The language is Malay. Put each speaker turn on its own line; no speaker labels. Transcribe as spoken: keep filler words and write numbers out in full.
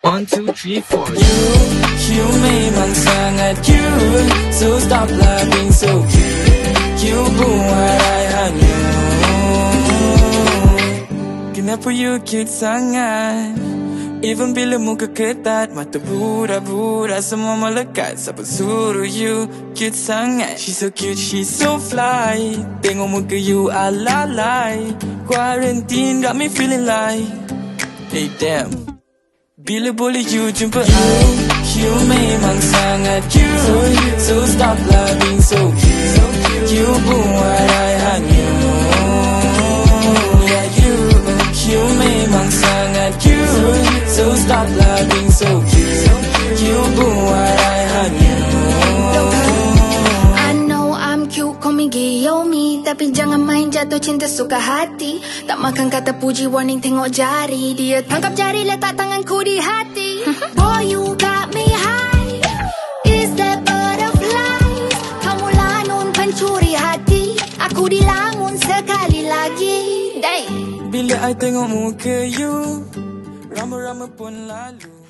One, two, three, four.
You, you memang sangat cute, so stop laughing so cute. You buat I hanyut. Kenapa you cute sangat? Even bila muka ketat, mata budak-budak semua melekat. Siapa suruh you cute sangat? She's so cute, she's so fly. Tengok muka you alalai. Quarantine got me feeling like, hey damn, bila boleh you jumpa I? You memang sangat cute, so stop laughing so cute. You buat I hanyut. Yeah, you, you memang sangat cute, so stop laughing so cute. You buat I hanyut.
I know I'm cute, call me Giyomi, tapi jangan main jatuh cinta suka hati. Tak makan kata puji, warning tengok jari. Dia tangkap jari, letak tanganku di hati. Boy, you got me high. Is that butterflies? Kamu lanun pencuri hati. Aku dilangun sekali lagi. Day.
Bila I tengok muka you, rama-rama pun lalu.